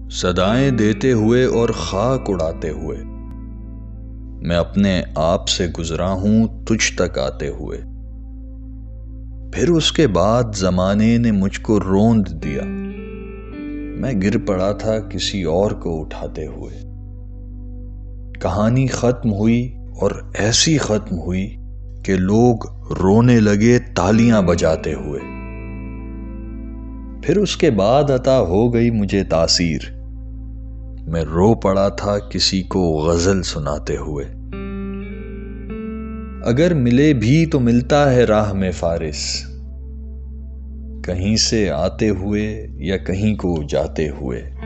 सदाएं देते हुए और खाक उड़ाते हुए मैं अपने आप से गुजरा हूं तुझ तक आते हुए। फिर उसके बाद जमाने ने मुझको रोंद दिया, मैं गिर पड़ा था किसी और को उठाते हुए। कहानी खत्म हुई और ऐसी खत्म हुई कि लोग रोने लगे तालियां बजाते हुए। फिर उसके बाद अता हो गई मुझे तासीर, मैं रो पड़ा था किसी को गजल सुनाते हुए। अगर मिले भी तो मिलता है राह में फारिस, कहीं से आते हुए या कहीं को जाते हुए।